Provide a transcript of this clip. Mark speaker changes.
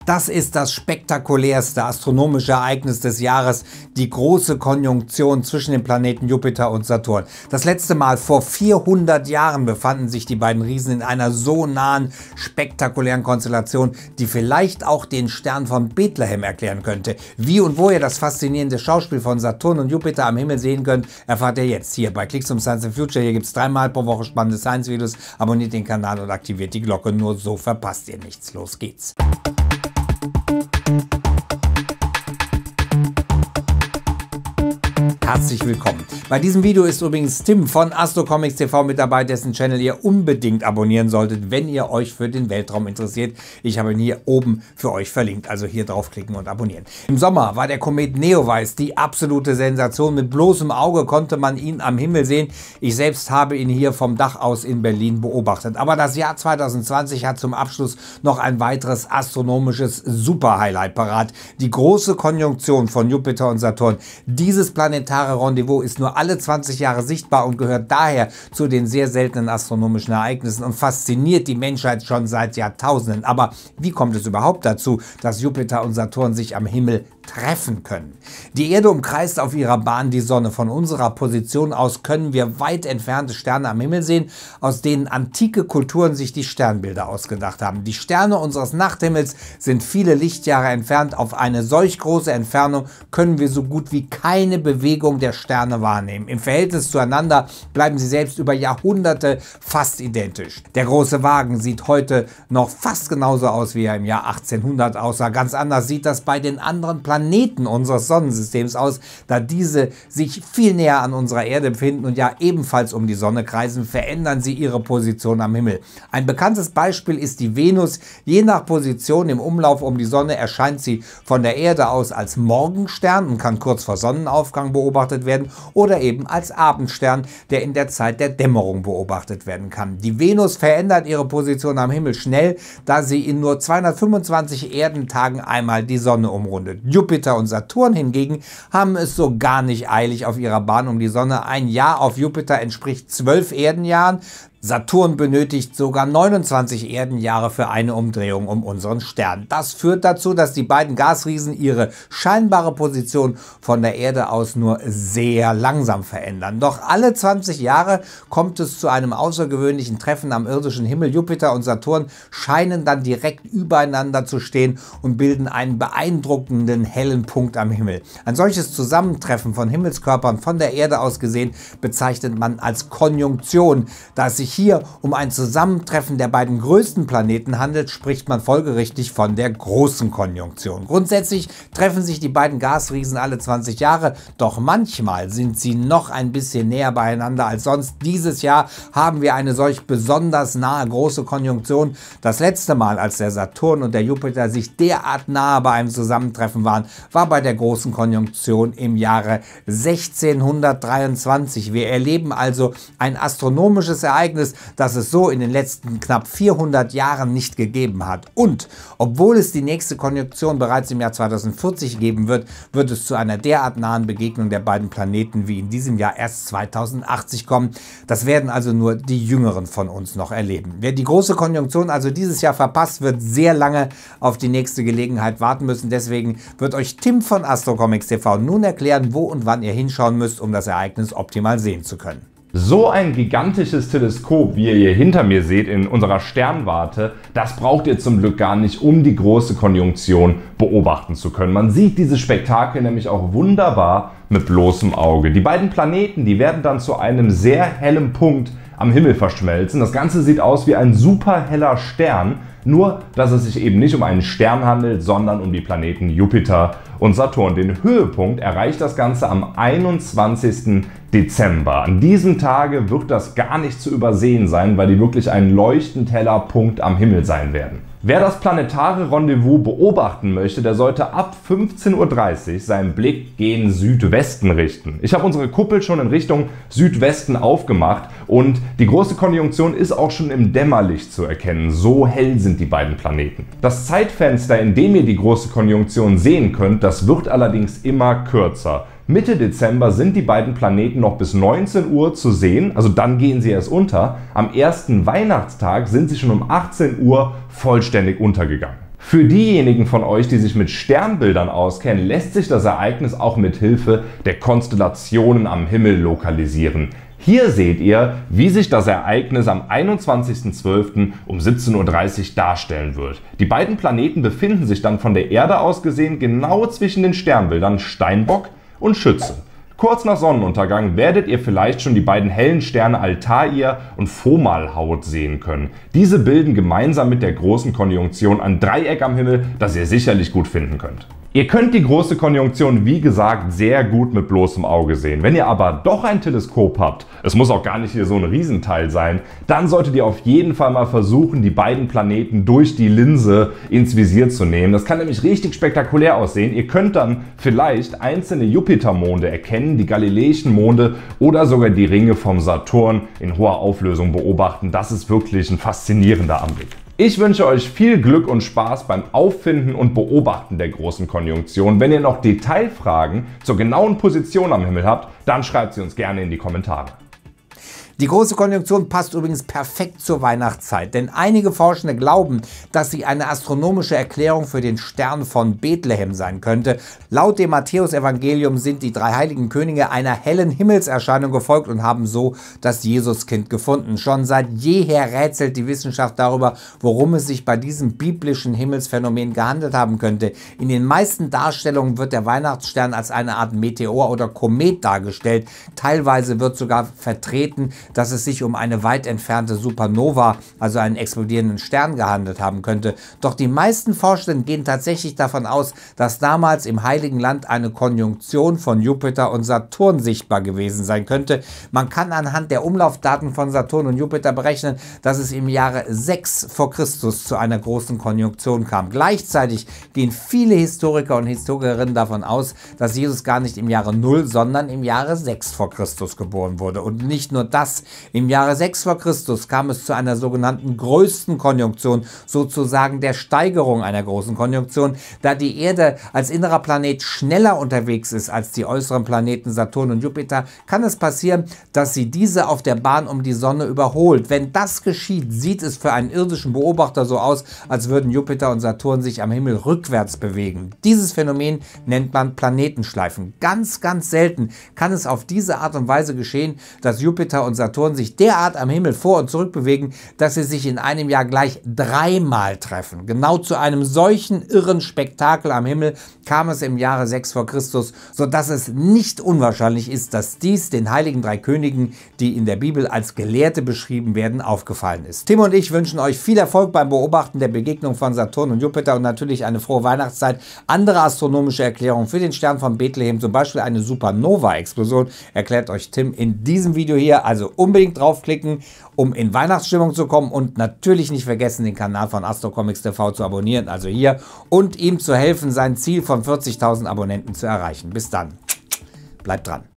Speaker 1: Das ist das spektakulärste astronomische Ereignis des Jahres, die große Konjunktion zwischen den Planeten Jupiter und Saturn. Das letzte Mal vor 400 Jahren befanden sich die beiden Riesen in einer so nahen, spektakulären Konstellation, die vielleicht auch den Stern von Bethlehem erklären könnte. Wie und wo ihr das faszinierende Schauspiel von Saturn und Jupiter am Himmel sehen könnt, erfahrt ihr jetzt hier bei Klicks um Science and Future. Hier gibt es 3-mal pro Woche spannende Science-Videos. Abonniert den Kanal und aktiviert die Glocke, nur so verpasst ihr nichts. Los geht's! Herzlich willkommen. Bei diesem Video ist übrigens Tim von Astrocomics TV mit dabei, dessen Channel ihr unbedingt abonnieren solltet, wenn ihr euch für den Weltraum interessiert. Ich habe ihn hier oben für euch verlinkt, also hier draufklicken und abonnieren. Im Sommer war der Komet Neowise die absolute Sensation. Mit bloßem Auge konnte man ihn am Himmel sehen. Ich selbst habe ihn hier vom Dach aus in Berlin beobachtet. Aber das Jahr 2020 hat zum Abschluss noch ein weiteres astronomisches Super-Highlight parat. Die große Konjunktion von Jupiter und Saturn. Dieses planetare Rendezvous ist nur alle 20 Jahre sichtbar und gehört daher zu den sehr seltenen astronomischen Ereignissen und fasziniert die Menschheit schon seit Jahrtausenden. Aber wie kommt es überhaupt dazu, dass Jupiter und Saturn sich am Himmel treffen können? Die Erde umkreist auf ihrer Bahn die Sonne. Von unserer Position aus können wir weit entfernte Sterne am Himmel sehen, aus denen antike Kulturen sich die Sternbilder ausgedacht haben. Die Sterne unseres Nachthimmels sind viele Lichtjahre entfernt. Auf eine solch große Entfernung können wir so gut wie keine Bewegung der Sterne wahrnehmen. Im Verhältnis zueinander bleiben sie selbst über Jahrhunderte fast identisch. Der große Wagen sieht heute noch fast genauso aus, wie er im Jahr 1800 aussah. Ganz anders sieht das bei den anderen Planeten unseres Sonnensystems aus, da diese sich viel näher an unserer Erde befinden und ja ebenfalls um die Sonne kreisen, verändern sie ihre Position am Himmel. Ein bekanntes Beispiel ist die Venus. Je nach Position im Umlauf um die Sonne erscheint sie von der Erde aus als Morgenstern und kann kurz vor Sonnenaufgang beobachtet werden oder eben als Abendstern, der in der Zeit der Dämmerung beobachtet werden kann. Die Venus verändert ihre Position am Himmel schnell, da sie in nur 225 Erdentagen einmal die Sonne umrundet. Jupiter und Saturn hingegen haben es so gar nicht eilig auf ihrer Bahn um die Sonne. Ein Jahr auf Jupiter entspricht 12 Erdenjahren. Saturn benötigt sogar 29 Erdenjahre für eine Umdrehung um unseren Stern. Das führt dazu, dass die beiden Gasriesen ihre scheinbare Position von der Erde aus nur sehr langsam verändern. Doch alle 20 Jahre kommt es zu einem außergewöhnlichen Treffen am irdischen Himmel. Jupiter und Saturn scheinen dann direkt übereinander zu stehen und bilden einen beeindruckenden hellen Punkt am Himmel. Ein solches Zusammentreffen von Himmelskörpern von der Erde aus gesehen bezeichnet man als Konjunktion. Da es sich hier um ein Zusammentreffen der beiden größten Planeten handelt, spricht man folgerichtig von der großen Konjunktion. Grundsätzlich treffen sich die beiden Gasriesen alle 20 Jahre, doch manchmal sind sie noch ein bisschen näher beieinander als sonst. Dieses Jahr haben wir eine solch besonders nahe große Konjunktion. Das letzte Mal, als der Saturn und der Jupiter sich derart nahe bei einem Zusammentreffen waren, war bei der großen Konjunktion im Jahre 1623. Wir erleben also ein astronomisches Ereignis, das es so in den letzten knapp 400 Jahren nicht gegeben hat. Und obwohl es die nächste Konjunktion bereits im Jahr 2040 geben wird, wird es zu einer derart nahen Begegnung der beiden Planeten wie in diesem Jahr erst 2080 kommen. Das werden also nur die Jüngeren von uns noch erleben. Wer die große Konjunktion also dieses Jahr verpasst, wird sehr lange auf die nächste Gelegenheit warten müssen. Deswegen wird euch Tim von Astrocomics TV nun erklären, wo und wann ihr hinschauen müsst, um das Ereignis optimal sehen zu können.
Speaker 2: So ein gigantisches Teleskop, wie ihr hier hinter mir seht in unserer Sternwarte, das braucht ihr zum Glück gar nicht, um die große Konjunktion beobachten zu können. Man sieht dieses Spektakel nämlich auch wunderbar mit bloßem Auge. Die beiden Planeten, die werden dann zu einem sehr hellen Punkt am Himmel verschmelzen. Das Ganze sieht aus wie ein super heller Stern, nur dass es sich eben nicht um einen Stern handelt, sondern um die Planeten Jupiter und Saturn. Den Höhepunkt erreicht das Ganze am 21. Dezember. An diesem Tage wird das gar nicht zu übersehen sein, weil die wirklich ein leuchtend heller Punkt am Himmel sein werden. Wer das planetare Rendezvous beobachten möchte, der sollte ab 15:30 Uhr seinen Blick gen Südwesten richten. Ich habe unsere Kuppel schon in Richtung Südwesten aufgemacht und die große Konjunktion ist auch schon im Dämmerlicht zu erkennen. So hell sind die beiden Planeten. Das Zeitfenster, in dem ihr die große Konjunktion sehen könnt, das wird allerdings immer kürzer. Mitte Dezember sind die beiden Planeten noch bis 19 Uhr zu sehen, also dann gehen sie erst unter. Am ersten Weihnachtstag sind sie schon um 18 Uhr vollständig untergegangen. Für diejenigen von euch, die sich mit Sternbildern auskennen, lässt sich das Ereignis auch mit Hilfe der Konstellationen am Himmel lokalisieren. Hier seht ihr, wie sich das Ereignis am 21.12. um 17:30 Uhr darstellen wird. Die beiden Planeten befinden sich dann von der Erde aus gesehen genau zwischen den Sternbildern Steinbock und Schütze. Kurz nach Sonnenuntergang werdet ihr vielleicht schon die beiden hellen Sterne Altair und Fomalhaut sehen können. Diese bilden gemeinsam mit der großen Konjunktion ein Dreieck am Himmel, das ihr sicherlich gut finden könnt. Ihr könnt die große Konjunktion, wie gesagt, sehr gut mit bloßem Auge sehen. Wenn ihr aber doch ein Teleskop habt, es muss auch gar nicht hier so ein Riesenteil sein, dann solltet ihr auf jeden Fall mal versuchen, die beiden Planeten durch die Linse ins Visier zu nehmen. Das kann nämlich richtig spektakulär aussehen. Ihr könnt dann vielleicht einzelne Jupitermonde erkennen, die galileischen Monde oder sogar die Ringe vom Saturn in hoher Auflösung beobachten. Das ist wirklich ein faszinierender Anblick. Ich wünsche euch viel Glück und Spaß beim Auffinden und Beobachten der großen Konjunktion. Wenn ihr noch Detailfragen zur genauen Position am Himmel habt, dann schreibt sie uns gerne in die Kommentare.
Speaker 1: Die große Konjunktion passt übrigens perfekt zur Weihnachtszeit, denn einige Forschende glauben, dass sie eine astronomische Erklärung für den Stern von Bethlehem sein könnte. Laut dem Matthäusevangelium sind die drei heiligen Könige einer hellen Himmelserscheinung gefolgt und haben so das Jesuskind gefunden. Schon seit jeher rätselt die Wissenschaft darüber, worum es sich bei diesem biblischen Himmelsphänomen gehandelt haben könnte. In den meisten Darstellungen wird der Weihnachtsstern als eine Art Meteor oder Komet dargestellt. Teilweise wird sogar vertreten, dass es sich um eine weit entfernte Supernova, also einen explodierenden Stern, gehandelt haben könnte. Doch die meisten Forschenden gehen tatsächlich davon aus, dass damals im Heiligen Land eine Konjunktion von Jupiter und Saturn sichtbar gewesen sein könnte. Man kann anhand der Umlaufdaten von Saturn und Jupiter berechnen, dass es im Jahre 6 vor Christus zu einer großen Konjunktion kam. Gleichzeitig gehen viele Historiker und Historikerinnen davon aus, dass Jesus gar nicht im Jahre 0, sondern im Jahre 6 vor Christus geboren wurde. Und nicht nur das, im Jahre 6 vor Christus kam es zu einer sogenannten größten Konjunktion, sozusagen der Steigerung einer großen Konjunktion. Da die Erde als innerer Planet schneller unterwegs ist als die äußeren Planeten Saturn und Jupiter, kann es passieren, dass sie diese auf der Bahn um die Sonne überholt. Wenn das geschieht, sieht es für einen irdischen Beobachter so aus, als würden Jupiter und Saturn sich am Himmel rückwärts bewegen. Dieses Phänomen nennt man Planetenschleifen. Ganz, ganz selten kann es auf diese Art und Weise geschehen, dass Jupiter und Saturn sich derart am Himmel vor und zurück bewegen, dass sie sich in einem Jahr gleich dreimal treffen. Genau zu einem solchen irren Spektakel am Himmel kam es im Jahre 6 vor Christus, sodass es nicht unwahrscheinlich ist, dass dies den heiligen drei Königen, die in der Bibel als Gelehrte beschrieben werden, aufgefallen ist. Tim und ich wünschen euch viel Erfolg beim Beobachten der Begegnung von Saturn und Jupiter und natürlich eine frohe Weihnachtszeit. Andere astronomische Erklärungen für den Stern von Bethlehem, zum Beispiel eine Supernova-Explosion, erklärt euch Tim in diesem Video hier. Also unbedingt draufklicken, um in Weihnachtsstimmung zu kommen und natürlich nicht vergessen, den Kanal von Astrocomics TV zu abonnieren, also hier, und ihm zu helfen, sein Ziel von 40.000 Abonnenten zu erreichen. Bis dann. Bleibt dran.